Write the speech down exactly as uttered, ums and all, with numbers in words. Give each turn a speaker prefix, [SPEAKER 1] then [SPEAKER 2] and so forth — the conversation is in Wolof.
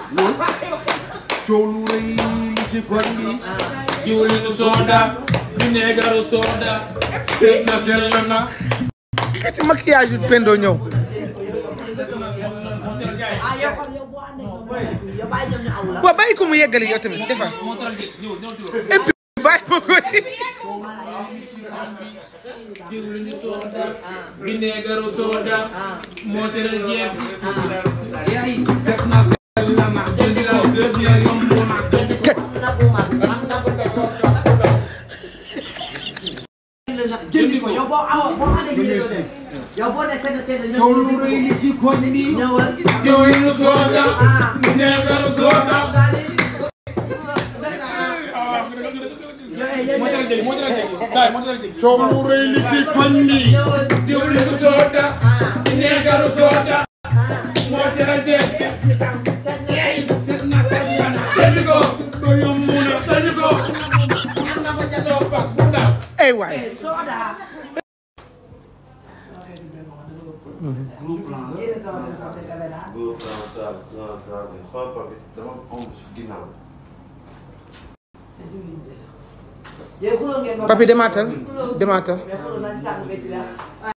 [SPEAKER 1] coow lu rëy li ci koñ bi.
[SPEAKER 2] diwlinu soda. vinaigre soda. seet na sell na.
[SPEAKER 3] ka ci maquillage bi Pendo ñëw. waaw bàyyi ko mu yeggali yow tamit defal. et puis bàyyi ko koy.
[SPEAKER 2] diwlinu soda. vinaigre soda. moo teral jeex bi. yaay seet na sell na. jëndi ko def ya yomb na.
[SPEAKER 4] jëndi ko yow boo awa boo alee yow boo ne seen seen
[SPEAKER 1] coow lu rëy li ci koñ bi.
[SPEAKER 2] diwlinu soda. vinaigre soda.
[SPEAKER 1] coow lu rëy li ci koñ bi.
[SPEAKER 2] diwlinu soda. vinaigre soda. moo teral jeex bi. yaay seet na sell na. jëndi ko do yomb na. jëndi ko am na ko ca topp ak bu ndaw.
[SPEAKER 3] ay waay.
[SPEAKER 1] groupe plan la. groupe plan taal taal taal xool papi dama am ginnaaw.
[SPEAKER 3] papi demaatal demaatal.